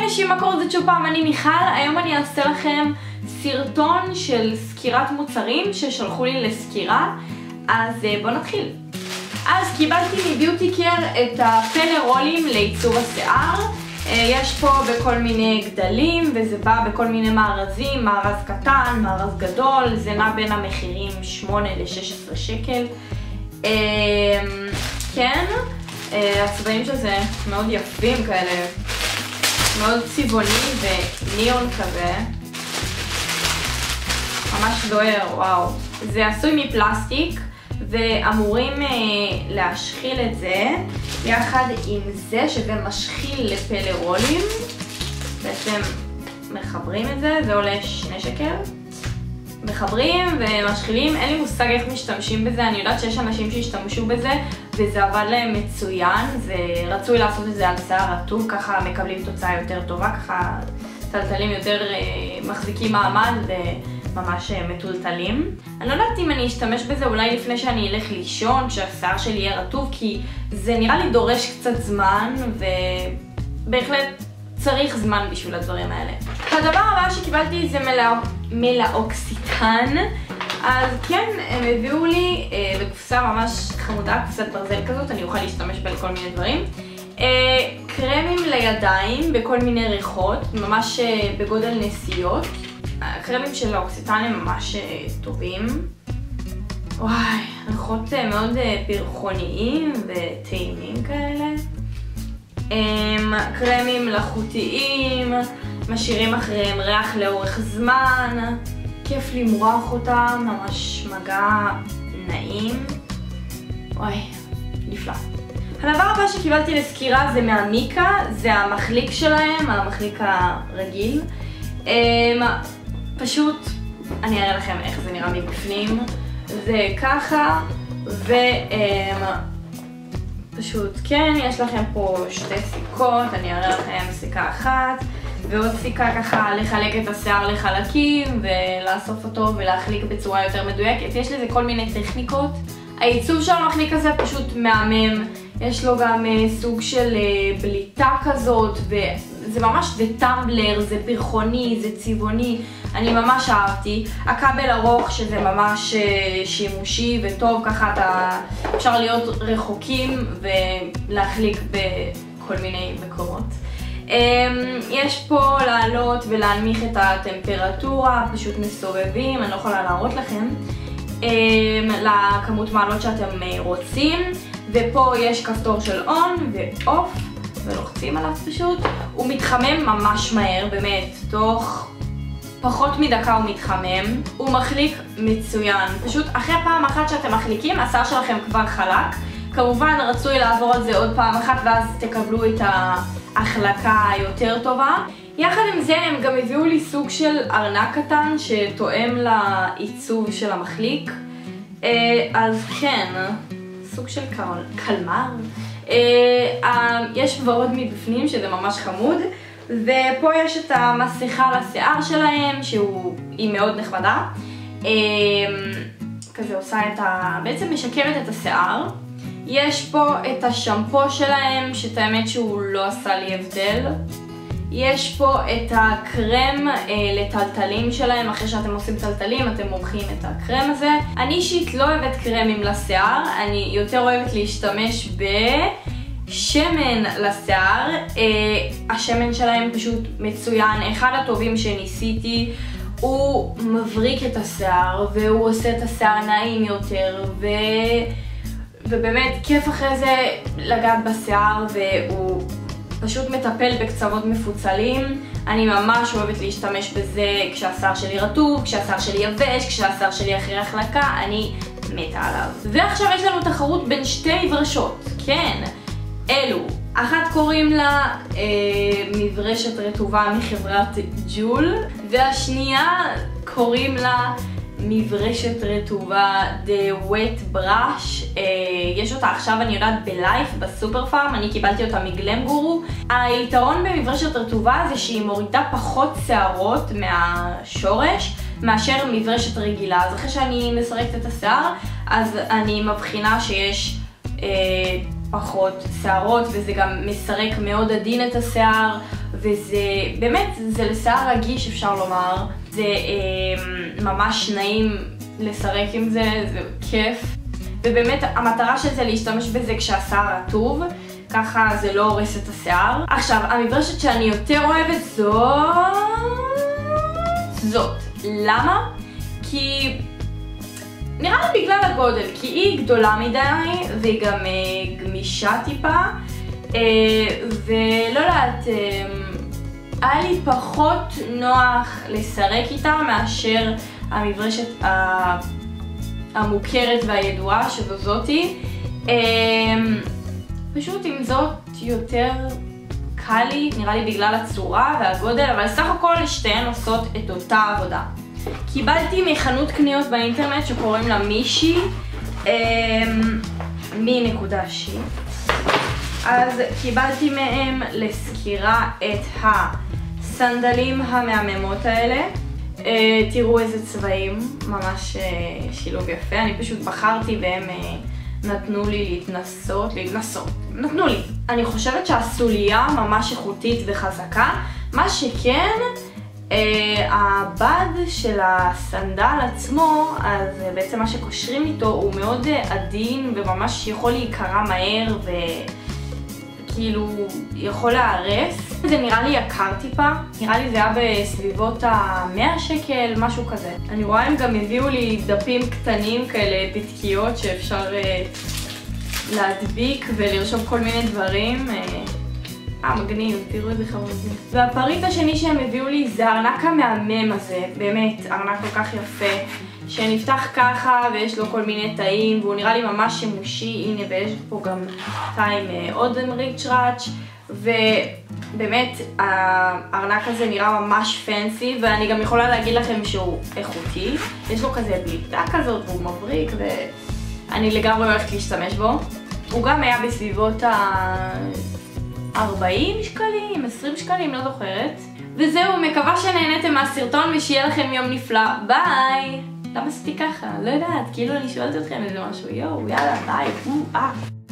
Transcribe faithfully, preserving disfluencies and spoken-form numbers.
אנשים, מה קורה? זאת שוב פעם, אני מיכל. היום אני אעשה לכם סרטון של סקירת מוצרים ששלחו לי לסקירה, אז בואו נתחיל. אז קיבלתי מביוטי קר את הפלא רולים לעיצוב השיער. יש פה בכל מיני גדלים וזה בא בכל מיני מארזים, מארז קטן, מארז גדול, זה נע בין המחירים שמונה ל-שש עשרה שקל. כן, הצבעים של זה מאוד יפים כאלה, מאוד צבעוני וניאון כזה, ממש דוהר, וואו. זה עשוי מפלסטיק ואמורים להשחיל את זה יחד עם זה שזה משחיל לפלא רולים. בעצם מחברים את זה, זה עולה שני שקל. מחברים ומשחילים, אין לי מושג איך משתמשים בזה, אני יודעת שיש אנשים שהשתמשו בזה וזה עבד להם מצוין, זה רצוי לעשות את זה על שיער רטוב, ככה מקבלים תוצאה יותר טובה, ככה טלטלים יותר מחזיקים מעמד וממש מטולטלים. אני לא יודעת אם אני אשתמש בזה אולי לפני שאני אלך לישון, כשהשיער שלי יהיה רטוב, כי זה נראה לי דורש קצת זמן ובהחלט צריך זמן בשביל הדברים האלה. הדבר הבא שקיבלתי זה מלאוקסיטן. אז כן, הם הביאו לי אה, בקופסה ממש חמודה, קופסת ברזל כזאת, אני אוכל להשתמש בה לכל מיני דברים. אה, קרמים לידיים בכל מיני ריחות, ממש אה, בגודל נסיעות. הקרמים של האוקסיטן הם ממש אה, טובים. וואי, ריחות אה, מאוד אה, פרחוניים וטעימים כאלה. קרמים מלאכותיים, משאירים אחריהם ריח לאורך זמן, כיף למרוח אותם, ממש מגע נעים. וואי, נפלא. הדבר הבא שקיבלתי לסקירה זה מהמיקה, זה המחליק שלהם, המחליק הרגיל. פשוט, אני אראה לכם איך זה נראה מבפנים. זה ככה, ו... פשוט כן, יש לכם פה שתי סיכות, אני אראה לכם סיכה אחת ועוד סיכה ככה לחלק את השיער לחלקים ולאסוף אותו ולהחליק בצורה יותר מדויקת. יש לזה כל מיני טכניקות. העיצוב של המחליק הזה פשוט מהמם, יש לו גם סוג של בליטה כזאת וזה ממש, זה טמבלר, זה פרחוני, זה צבעוני, אני ממש אהבתי. הכבל ארוך שזה ממש שימושי וטוב, ככה אתה אפשר להיות רחוקים ולהחליק בכל מיני מקומות. יש פה לעלות ולהנמיך את הטמפרטורה, פשוט מסובבים, אני לא יכולה להראות לכם, לכמות מעלות שאתם רוצים. ופה יש כפתור של און ואוף ולוחצים עליו פשוט. הוא מתחמם ממש מהר, באמת, תוך פחות מדקה הוא מתחמם. הוא מחליק מצוין, פשוט אחרי פעם אחת שאתם מחליקים השיער שלכם כבר חלק. כמובן רצוי לעבור על זה עוד פעם אחת ואז תקבלו את ההחלקה היותר טובה. יחד עם זה הם גם הביאו לי סוג של ארנק קטן שתואם לעיצוב של המחליק. אז כן, סוג של קלמר. יש ורוד מבפנים שזה ממש חמוד, ופה יש את המסכה לשיער שלהם שהיא מאוד נחמדה, כזה עושה את ה... בעצם משקרת את השיער. יש פה את השמפו שלהם שאת האמת שהוא לא עשה לי הבדל. יש פה את הקרם אה, לטלטלים שלהם, אחרי שאתם עושים טלטלים אתם מורחים את הקרם הזה. אני אישית לא אוהבת קרמים לשיער, אני יותר אוהבת להשתמש בשמן לשיער. אה, השמן שלהם פשוט מצוין, אחד הטובים שניסיתי. הוא מבריק את השיער והוא עושה את השיער נעים יותר ו... ובאמת כיף אחרי זה לגעת בשיער, והוא פשוט מטפל בקצוות מפוצלים. אני ממש אוהבת להשתמש בזה כשהשיער שלי רטוב, כשהשיער שלי יבש, כשהשיער שלי אחרי החלקה, אני מתה עליו. ועכשיו יש לנו תחרות בין שתי מברשות, כן, אלו. אחת קוראים לה אה, מברשת רטובה מחברת ג'ול, והשנייה קוראים לה מברשת רטובה The Wet Brush. אה, יש אותה עכשיו, אני יודעת, בלייף, בסופר פארם, אני קיבלתי אותה מגלם גורו. היתרון במברשת רטובה זה שהיא מורידה פחות שערות מהשורש מאשר מברשת רגילה. אז אחרי שאני מסרקת את השיער, אז אני מבחינה שיש אה, פחות שערות, וזה גם מסרק מאוד עדין את השיער, וזה באמת, זה לשיער רגיש אפשר לומר, זה אה, ממש נעים לסרק עם זה, זה כיף, ובאמת המטרה של זה להשתמש בזה כשהשיער רטוב, ככה זה לא הורס את השיער. עכשיו, המברשת שאני יותר אוהבת זאת... זאת. למה? כי... נראה לי בגלל הגודל, כי היא גדולה מדי והיא גם uh, גמישה טיפה, uh, ולא יודעת, uh, היה לי פחות נוח לסרק איתה מאשר המברשת uh, המוכרת והידועה שזו זאתי. Uh, פשוט עם זאת יותר קל לי, נראה לי בגלל הצורה והגודל, אבל סך הכל שתיהן עושות את אותה עבודה. קיבלתי מחנות קניות באינטרנט שקוראים לה מישי, מי נקודה שי. אז קיבלתי מהם לסקירה את הסנדלים המהממות האלה. תראו איזה צבעים, ממש שילוב יפה. אני פשוט בחרתי והם נתנו לי להתנסות, להתנסות, נתנו לי. אני חושבת שהסוליה ממש איכותית וחזקה, מה שכן, Uh, הבד של הסנדל עצמו, אז בעצם מה שקושרים איתו הוא מאוד uh, עדין וממש יכול להיקרע מהר וכאילו יכול להרס. זה נראה לי יקר טיפה, נראה לי זה היה בסביבות ה-מאה שקל, משהו כזה. אני רואה הם גם הביאו לי דפים קטנים כאלה, פתקיות שאפשר uh, להדביק ולרשום כל מיני דברים. Uh, אה, מגניב, תראו איזה חמודים. והפריט השני שהם הביאו לי זה הארנק המהמם הזה, באמת, ארנק כל כך יפה, שנפתח ככה ויש לו כל מיני תאים, והוא נראה לי ממש שימושי, הנה ויש פה גם תא עם עוד ריצ'ראץ', ובאמת הארנק הזה נראה ממש פנסי, ואני גם יכולה להגיד לכם שהוא איכותי, יש לו כזה בליטה כזאת והוא מבריק, ואני לגמרי הולכת להשתמש בו. הוא גם היה בסביבות ה... ארבעים שקלים, עשרים שקלים, לא זוכרת. וזהו, מקווה שנהנתם מהסרטון ושיהיה לכם יום נפלא. ביי! למה עשיתי ככה? לא יודעת, כאילו אני שואלת אתכם איזה משהו. יואו, יאללה, ביי. אה.